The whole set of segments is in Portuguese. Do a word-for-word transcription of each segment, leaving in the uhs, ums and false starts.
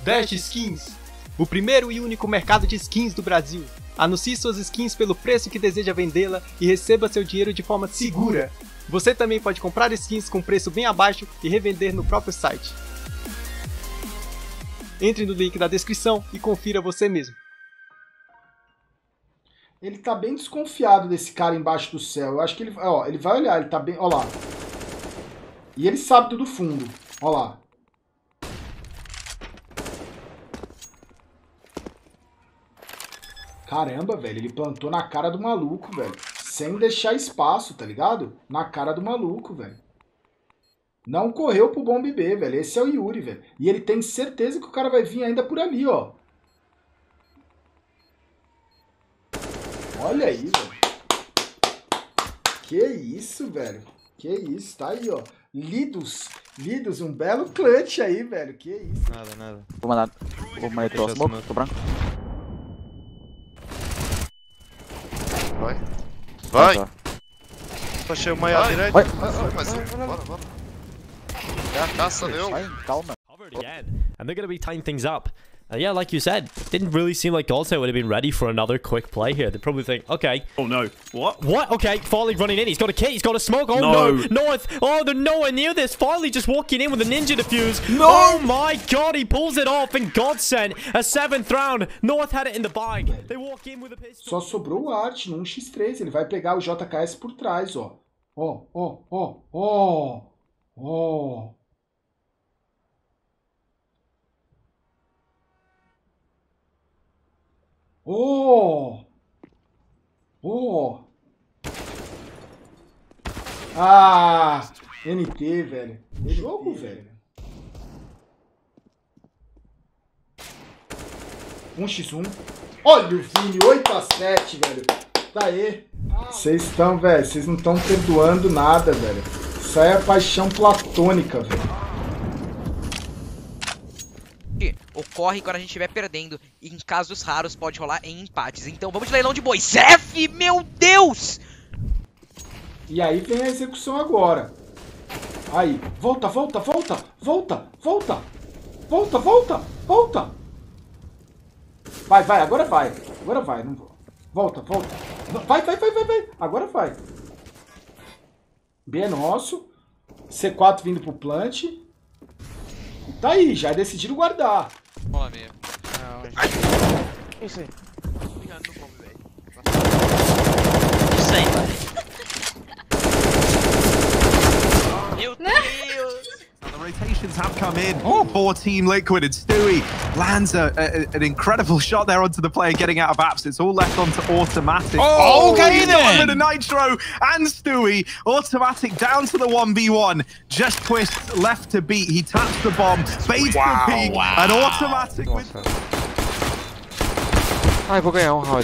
Dash Skins, o primeiro e único mercado de skins do Brasil. Anuncie suas skins pelo preço que deseja vendê-la e receba seu dinheiro de forma segura. Você também pode comprar skins com preço bem abaixo e revender no próprio site. Entre no link da descrição e confira você mesmo. Ele tá bem desconfiado desse cara embaixo do céu. Eu acho que ele, ó, ele vai olhar, ele tá bem, ó lá. E ele sabe do fundo, ó lá. Caramba, velho, ele plantou na cara do maluco, velho. Sem deixar espaço, tá ligado? Na cara do maluco, velho. Não correu pro Bomb B, velho. Esse é o Yuri, velho. E ele tem certeza que o cara vai vir ainda por ali, ó. Olha aí, velho. Que isso, velho. Que isso, tá aí, ó. Lidos. Lidos, um belo clutch aí, velho. Que isso. Nada, nada. Vou mandar. Vou mandar o smoke, tô branco. Vai. Vai! Achei uma à direita. Vai. Vai, mais um. Bora, bora. É a caça deu. Vai, calma. Covered again, and they're going to be tying things up. Uh, yeah, like you said, didn't really seem like Goldset would have been ready for another quick play here. They probably think, okay. Oh no. What? What? Okay, Farley running in. He's got a kit. He's got a smoke. Oh No. no. North. Oh, they're nowhere near this. Farley just walking in with a ninja defuse. No. Oh my god, he pulls it off. And Godsend, a seventh round. North had it in the bag. They walk in with a pistol. Só sobrou o Art no um contra três. Ele vai pegar o J K S por trás, ó. Ó, ó, ó, ó. Ó. Oh! Oh! Ah! N T, velho. É jogo, velho. um contra um. Olha o Vini, oito a sete, velho. Tá aí. Vocês estão, velho. Vocês não estão perdoando nada, velho. Isso aí é paixão platônica, velho. Ocorre quando a gente estiver perdendo. E em casos raros pode rolar em empates. Então vamos de leilão de boi. Zef, meu Deus! E aí vem a execução agora. Aí, volta, volta, volta, volta, volta, volta, volta, volta. Vai, vai, agora vai. Agora vai, não vou. Volta, volta. Vai, vai, vai, vai, vai. Agora vai. B é nosso. C quatro vindo pro plant. E tá aí, já decidiram guardar. Bola mesmo. Que isso aí? Isso aí, meu Deus! And the rotations have come in for Team Liquid, and Stewie lands a, a, an incredible shot there onto the player getting out of apps. It's all left onto Automatic. Oh, okay he's then. got rid of Nitro and Stewie. Automatic down to the one v one. Just Twist left to beat. He taps the bomb, baits Wow, the peak, wow. and Automatic with... Ai, vou ganhar um round.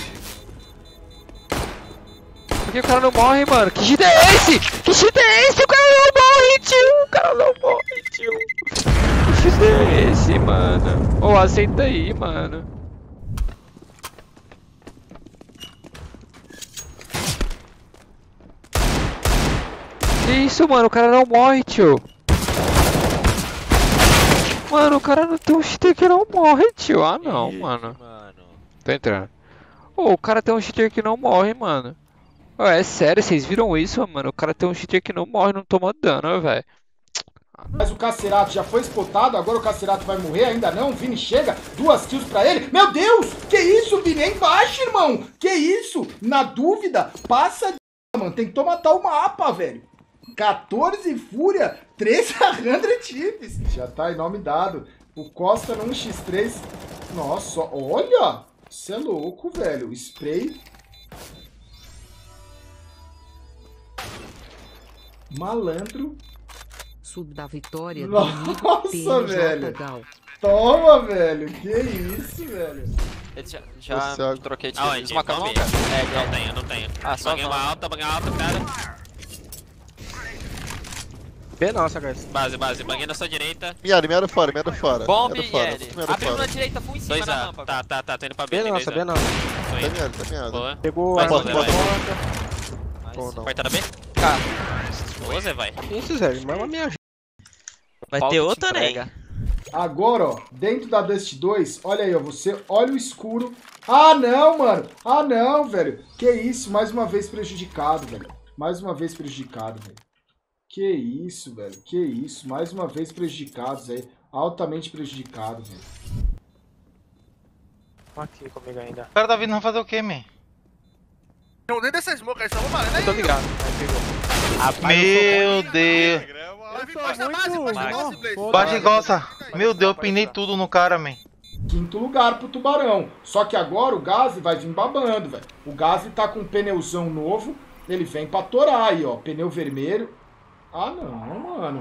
Por que o cara não morre, mano? Que cheat é esse? Que cheat é esse? O cara não morre, tio! O cara não morre, tio! Que cheat é esse, mano? Ô, oh, aceita aí, mano. Que isso, mano? O cara não morre, tio! Mano, o cara não tem um cheater que não morre, tio! Ah, não, mano. Tô entrando. Ô, oh, o cara tem um cheater que não morre, mano. Oh, é sério, vocês viram isso, mano? O cara tem um cheater que não morre, não toma dano, velho. Mas o Cacerato já foi spotado, agora o Cacerato vai morrer, ainda não. O Vini chega, duas kills pra ele. Meu Deus! Que isso, Vini? É embaixo, irmão! Que isso? Na dúvida, passa de... Mano, tentou matar o mapa, velho. quatorze Fúria, treze cem chips. Já tá em nome dado. O Costa no um contra três. Nossa, olha! Você é louco, velho. Spray... Malandro. Sub da vitória. Nossa, velho. Toma, velho. Que isso, velho. Ele já, já Você... troquei de Aonde? uma Bomb? calma. É, não tenho, não tenho. Ah, só Baguei uma alta, baguei uma alta, cara. B nossa, guys. Base, base, baguei na sua direita. Miado, miado fora, miado fora. Bomb miado e fora, L. miado Abriu fora. na direita, full em cima dois na A. rampa. Tá, tá, tá, tô indo pra B. B nossa, B nossa. Tô Tá indo. miado, tá miado. Boa. Pegou Vai, a Bota, Zé, vai. bota. Ou não. Porta da B? Cara, Boa, Zé, vai. Isso, Zé, mas é uma minha ajuda. vai Qual ter que outra, te né? entrega? Agora, ó, dentro da Dust dois, olha aí, ó, você olha o escuro. Ah, não, mano. Ah, não, velho. Que isso, mais uma vez prejudicado, velho. Mais uma vez prejudicado, velho. Que isso, velho. Que isso, mais uma vez prejudicados aí. Altamente prejudicado, velho. Aqui comigo ainda. O cara tá vindo fazer o quê, man? Não, dentro dessa smoke aí, só vou matar, né? Eu tô ligado. Meu Deus. Baixa base, baixa base, Blaze. Baixa gosta. Meu Deus, eu pinei tudo no cara, man. Quinto lugar pro Tubarão. Só que agora o Gazi vai vir babando, velho. O Gazi tá com um pneuzão novo. Ele vem pra torar aí, ó. Pneu vermelho. Ah, não, mano.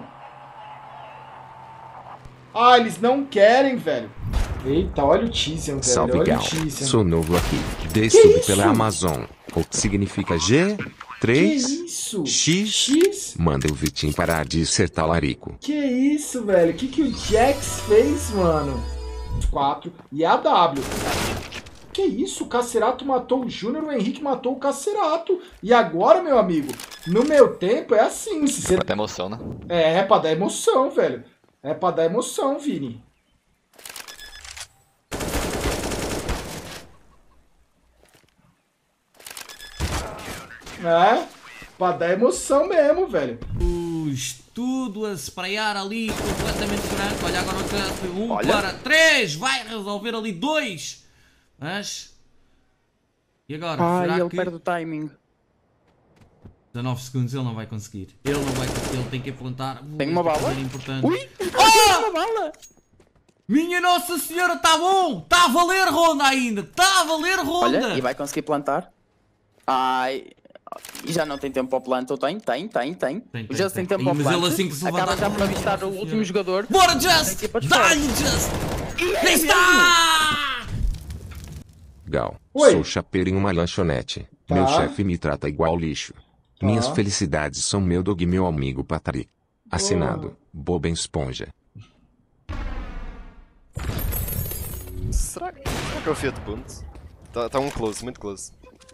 Ah, eles não querem, velho. Eita, olha o Tizian, velho. Salve, olha Gal. o Tizian. Sou novo aqui. Dei sub pela Amazon. O que significa G? três? Que isso? X? X? Manda o Vitinho parar de ser talarico. Que isso, velho? O que, que o Jax fez, mano? quatro. E a W. Que isso? O Cacerato matou o Júnior, o Henrique matou o Cacerato. E agora, meu amigo, no meu tempo é assim. Se você... Pra dar emoção, né? É, é pra dar emoção, velho. É pra dar emoção, Vini. É, pra dar emoção mesmo, velho. Os tudo a sprayar ali completamente branco. Olha agora o canto. Um Olha. para três. Vai resolver ali dois. Mas... E agora? Ai, será ele que... perde o timing. dezanove segundos, ele não vai conseguir. Ele não vai conseguir, ele tem que implantar. Tem uma bala? Importante. Ui! Oh! Uma bala! Minha Nossa Senhora, tá bom! Tá a valer ronda ainda! Tá a valer ronda! Olha, e vai conseguir plantar. Ai... E já não tem tempo para o planto, tem? Tem, tem, tem. Tem, O Just tem, tem. tempo para o Mas planto. ele assim que se Acaba levantar já com para a avistar o Nossa último Senhora. jogador. Bora, Just! Dá-lhe, Just! É Está! Gal. Oi. Sou chapeiro em uma lanchonete. Tá. Meu chefe me trata igual lixo. Tá. Minhas felicidades são meu dog e meu amigo Patrick. Assinado. Boba Esponja. Será que, será que é o Fiat Punto? Tá, tá um close, muito close.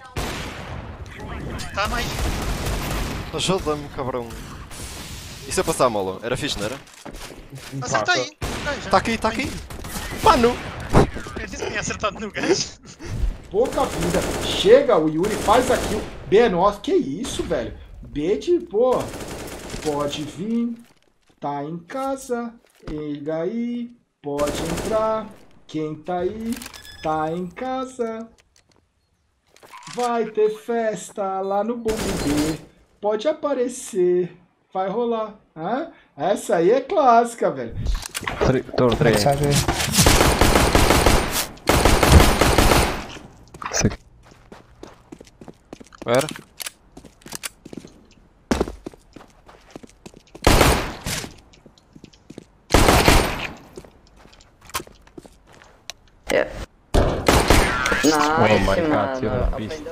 Tá mais. Ajuda-me, cabrão. E se eu passar a mola? Era fixe, não era? Acerta aí. Tá aqui, tá aqui. Mano! Eu disse que tinha acertado no gajo. Pouca vida. Chega o Yuri, faz aqui o B é nosso. Que isso, velho? B de, pô. Pode vir. Tá em casa. Liga aí. Pode entrar. Quem tá aí? Tá em casa. Vai ter festa lá no Bombo B. Pode aparecer. Vai rolar. Hã? Essa aí é clássica, velho. Tô, três. Era? É. Oh my god, mano. you're a beast.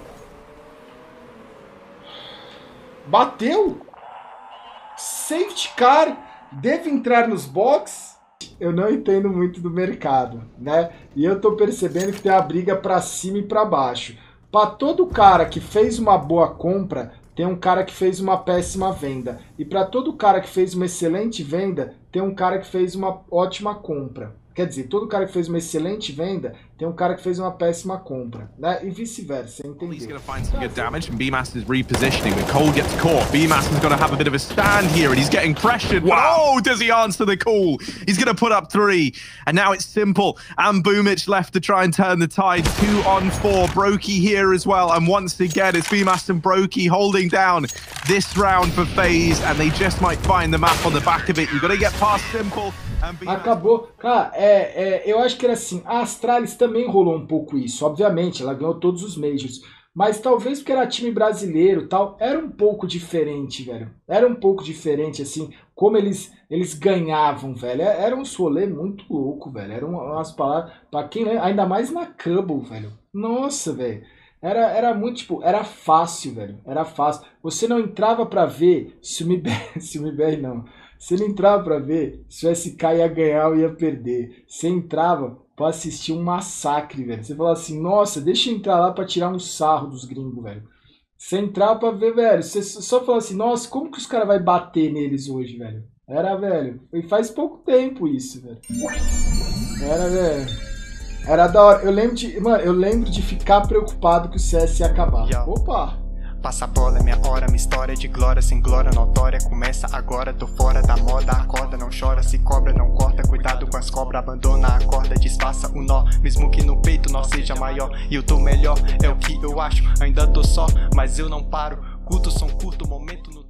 Bateu! Safety car deve entrar nos box. Eu não entendo muito do mercado, né? E eu tô percebendo que tem a briga pra cima e pra baixo. Pra todo cara que fez uma boa compra, tem um cara que fez uma péssima venda. E pra todo cara que fez uma excelente venda, tem um cara que fez uma ótima compra. Quer dizer, todo cara que fez uma excelente venda, tem um cara que fez uma péssima compra, né? E vice-versa, entendeu? He's going to find some good damage, and B-Master's repositioning. When Cole gets caught, B-Master's going to have a bit of a stand here, and he's getting pressured. Whoa, does he answer the call? He's going to put up three, and now it's simple. And Boomich left to try and turn the tide. Two on four. Brokey here as well, and once again, it's B-Master and Brokey holding down this round for FaZe, and they just might find the map on the back of it. You've got to get past simple. Acabou. Cara, é, é, eu acho que era assim, a Astralis também rolou um pouco isso, obviamente, ela ganhou todos os Majors, mas talvez porque era time brasileiro e tal, era um pouco diferente, velho. Era um pouco diferente, assim, como eles, eles ganhavam, velho. Era um rolê muito louco, velho. Eram umas palavras, pra quem lembra, ainda mais na Cubble, velho. Nossa, velho. Era, era muito, tipo, era fácil, velho. Era fácil. Você não entrava pra ver se o M B R, se o M B R não. Você não entrava pra ver se o S K ia ganhar ou ia perder. Você entrava pra assistir um massacre, velho. Você falava assim, nossa, deixa eu entrar lá pra tirar um sarro dos gringos, velho. Você entrava pra ver, velho. Você só falava assim, nossa, como que os caras vão bater neles hoje, velho? Era, velho. E faz pouco tempo isso, velho. Era, velho. Era da hora. Eu lembro de. Mano, eu lembro de ficar preocupado que o C S ia acabar. Opa! Passa a bola, é minha hora, minha história de glória, sem glória notória. Começa agora, tô fora da moda. Acorda, não chora, se cobra, não corta. Cuidado com as cobras, abandona a corda, desfaça o nó. Mesmo que no peito nó seja maior. E eu tô melhor, é o que eu acho. Ainda tô só, mas eu não paro. Curto, som curto, momento no.